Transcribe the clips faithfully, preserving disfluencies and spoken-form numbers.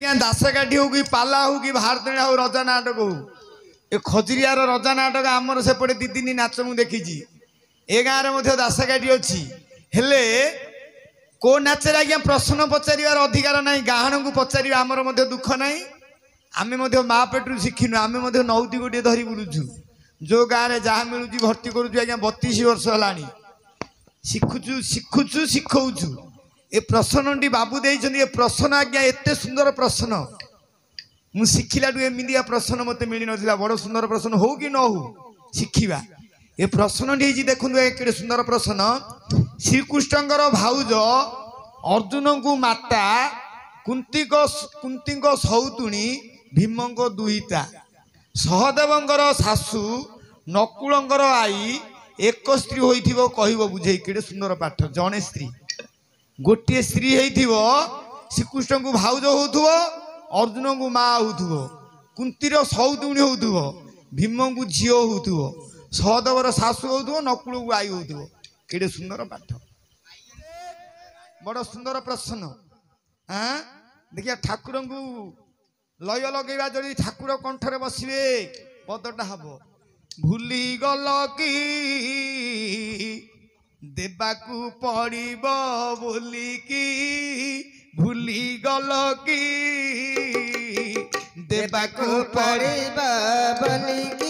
दासकाठी हो कि पाला हो कि भारत हो रजा नाटक हो ए खजुरियार रजा नाटक आमर सेपटे दी दिन नाच मु देखी ए गाँव में दासकाठी अच्छी हेले को नाचे आज्ञा प्रश्न पचार अधिकार ना गाहण को पचार आमर दुख ना आम माँ पेटू शिखिनु आम नौती गोटे धरी बुलुचु जो गाँव में जहाँ मिलूँ भर्ती करुचु आज्ञा बतीस वर्ष है शिखुचु शिखुचु शिखौचु ए प्रश्न टी बाबू दे प्रश्न आज्ञा एत सुंदर प्रश्न मु शिखिला एमतिया प्रश्न मत मिल ना बड़ सुंदर प्रश्न हो कि न हो शिखा ए प्रश्न टी देखु के सुंदर प्रश्न श्रीकृष्ण भाउज अर्जुन को माता कुंती कुंती सौतुणी भीम दुहिता सहदेवर शाशु नकुलंकर आई एक स्त्री होइथिबो कहिबो बुझे केडे सुंदर पाठ जने स्त्री गोटे स्त्री होइथिबो श्रीकृष्ण को भाउज होउथुबो अर्जुन को माँ होउथुबो कुंतीर सौतुणी होउथुबो भीम को झियो होउथुबो सहदेवर शाशु होउथुबो नकुल को आई होउथुबो केडे सुंदर पाठ बड़ सुंदर प्रश्न हाँ देखिए ठाकुर को लय लगेगा जदि ठाकुर कंठरे बसवे पदटा हम भूली गल कि देवाकू पड़िब बोलिकी भूली गल कि देवाकू पड़िब बोलिकी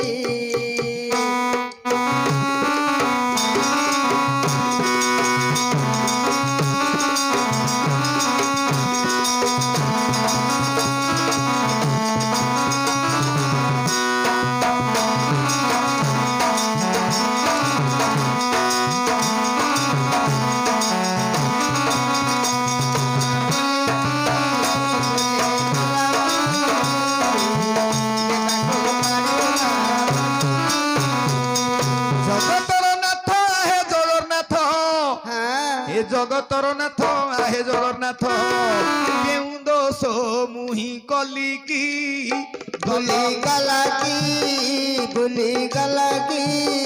जगतर नाथ आहे जगन्नाथ केउ दोष मुही कली की भूली गला की भूली गला की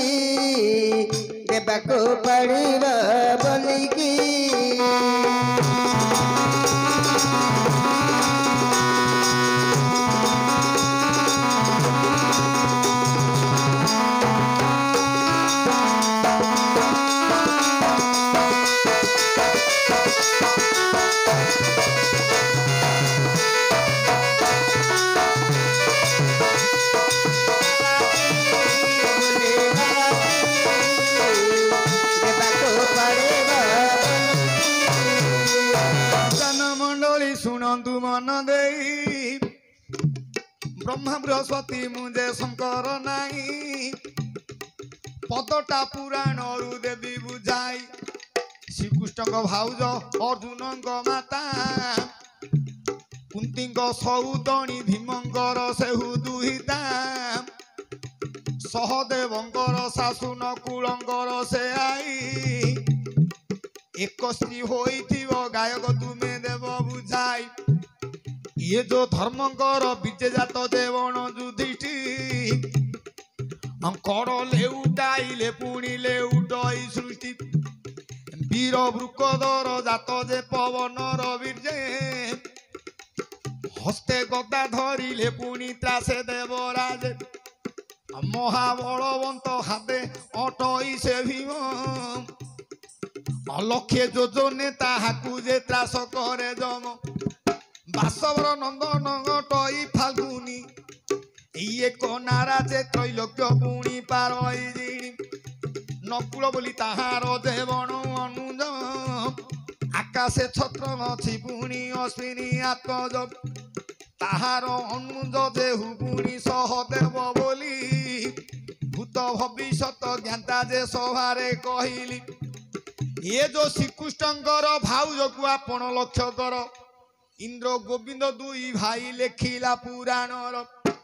देवाको पड़िब बोलिकी मन दे ब्रह्मा बृहस्पति मुझे शंकर नाई पदटा पुराण देवी बुझाई श्रीकृष्ण भाउज अर्जुन माता कुंती सौतणी भीमंकर सेहु दुहिता सहदेवंकर शाशु नकुलंकर से आई एक स्त्री होइथिबो गायक तुमे देव बुझाई ये जो धर्मंकर विजय जात देवण युधिष्ठिर अंकर लेउटाइले पुणी लेउटई सृष्टि वीर वृकधर जात जे पवनर वीर्ये हस्ते गदा धरिले पुणी त्रासे देवराज महाबलवंत हाते अटई से भीम अलक्षे योजने ताहाकू जे त्रास करे जम बासवर नंदन गटई फाल्गुनी ये को नाराजे त्रैलोक्य पुणी पारई नकुल बोली ताहार देवण अनुज आकाशे छत्र अछि पुणी अश्विनी आत्मज ताहार अनुज जेहु पुणी सहदेव बोली भूत भविष्यत ज्ञाता जे सभारे कहली ये जो श्रीकृष्णकर भाउज को आपण लक्ष्य कर इंद्र गोविंद दुई भाई लेखिला पुराणर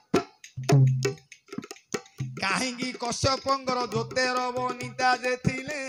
कहीं कश्यपंकर ज्योतेर बनिता जे थिले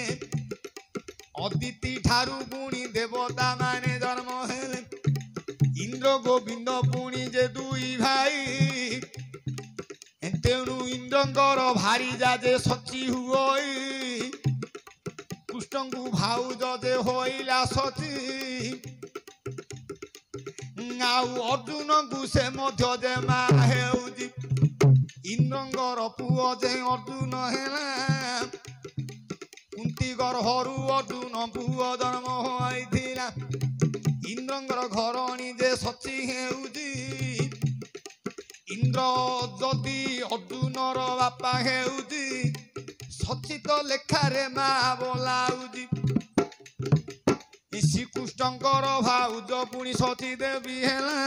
अदिति ठारू पुणी देवता माने जन्म हेले इंद्र गोविंद पुणी जे दुई भाई तेणु इंद्रंकर भारी जा जे सची हुई कृष्ण को भाउज जे होइला सची ଆଉ ଅର୍ଜୁନଙ୍କୁ ସେ ମଧ୍ୟ ଯେ ମା ହେଉଛି ଇନ୍ଦ୍ରଙ୍କର ପୁଅ ଯେ ଅର୍ଜୁନ ହେଲା କୁନ୍ତି ଗର୍ଭରୁ ଅର୍ଜୁନ ପୁଅ ଜନ୍ମ ହୋଇଥିଲା ଇନ୍ଦ୍ରଙ୍କର ଘରଣୀ ଯେ ସଚୀ ହେଉଛି ଇନ୍ଦ୍ର ଯଦି ଅର୍ଜୁନର ବାପା ହେଉଛି ସଚିତ ଲେଖାରେ ମା ବୋଲାଉଛି ଶ୍ରୀକୃଷ୍ଣଙ୍କର ଭାଉଜ ପୁଣି ସତୀ ଦେବୀ ହେଲା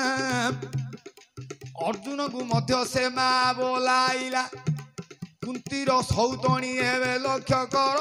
ଅର୍ଜୁନକୁ ମଧ୍ୟ ସେ ମା ବୋଲାଇଲା କୁନ୍ତୀର ସୌତଣୀ ଏବେ ଲକ୍ଷ୍ୟ କର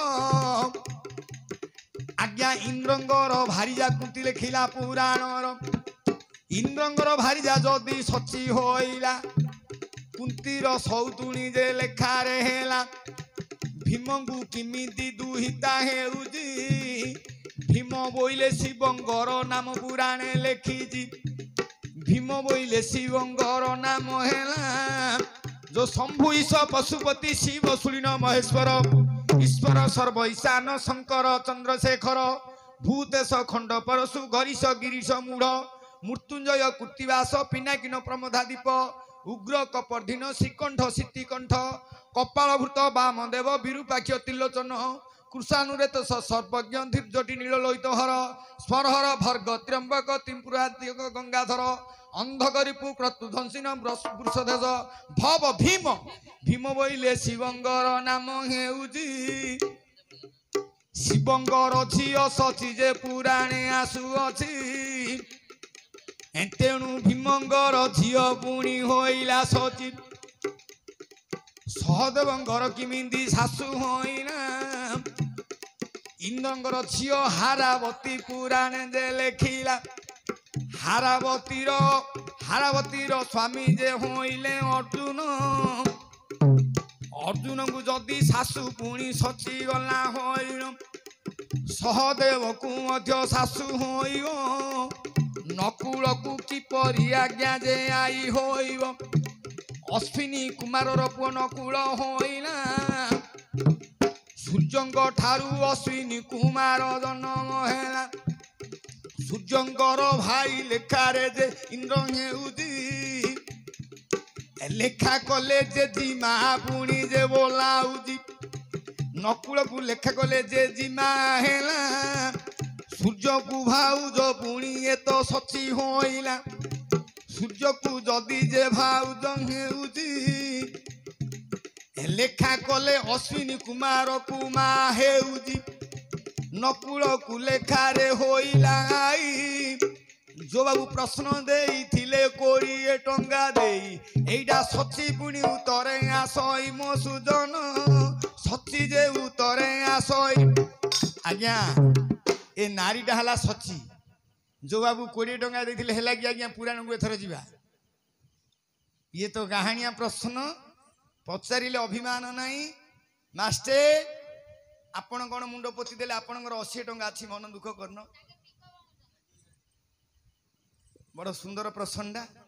ଆଜ୍ଞା ଇନ୍ଦ୍ରଙ୍କର ଭାରିଜା କୁନ୍ତୀ ଲେଖିଲା ପୁରାଣର ଇନ୍ଦ୍ରଙ୍କର ଭାରିଜା ଯଦି ସଚୀ ହୋଇଲା କୁନ୍ତୀର ସୌତୁଣୀ ଯେ ଲେଖାରେ ହେଲା ଭୀମଙ୍କୁ କିମିତି ଦୁହିତା ହେଉଛି ଭୀମ ବୋଇଲେ ଶିବଙ୍କର ନାମ ପୁରାଣେ ଲେଖିଛି ଭୀମ ବୋଇଲେ ଶିବଙ୍କର ନାମ ହେଲା जो शंभु ईश पशुपति शिव सुलीन महेश्वर ईश्वर सर्व ईशान शंकर चंद्रशेखर भूतेश खंड परशु गरीश गिरीश मूढ़ मृत्युंजय कृतिवास पिनाकिन प्रमोदादीप उग्र कपर्धिन श्रीकंठ सीतिकंठ कपालभूत वामदेव विरूपाक्ष त्रिलोचन कृषानुरेत सर्वज्ञ धीर्जटी नीललोहित हर स्मरहर भर्ग त्र्यंबक त्रिपुराधिक गंगाधर अंधकरिपु क्रतुध्वंसिन वृषध्वज भव भीम भीम बोइले शिवंगर नाम हेउजी शिवंगर झियो सची जे पुराणे आसुअछि तेणु भीमंगर झियो पुणी होइला सची सहदेवंगर किमिंदी सासु होइना इंद्रंगर झियो हारावती पुराणे जे लेखिला हारावतीर हारावतीर स्वामी जे होइले अर्जुन अर्जुन को जदि सासु पुणी सची गला होइल सहदेव को मध्य सासु होइब नकुल को किपरि आज्ञा जे आई होइब अश्विनी कुमार पुओ नकुल होइला सूर्यंग ठारू अश्विनी कुमार जन्म हेला सूर्यंकर भाई लेखारे जे इंद्र हेउजी लेखा कले जे जिमा पुणी जे बोलाउजी नकुल को लेखा कले जे जिमा हेला सूर्य को भाउज पुणी ए तो सची होइला सूर्य को जदि जे भाउज हेउजी लेखा कले अश्विनी कुमार कुमा हेउजी नकुल को लेखारे होइला जो बाबू प्रश्न देइथिले कोड़िए टंगा देई एइडा सची पुणी उतरे आसई मो सुजन सची जे उतरे आसई आज्ञा ए नारीटा हला सची जो बाबू कोड़िए टंगा देइथिले हेला कि आज्ञा पुराण को एथर जिबा ये तो कहानिया प्रश्न पचारिले अभिमान नहीं मास्टर आपण कौन मुंड पोति देले आपणकर अशी टंका अच्छी मन दुख करन बड़ सुंदर प्रश्नटा।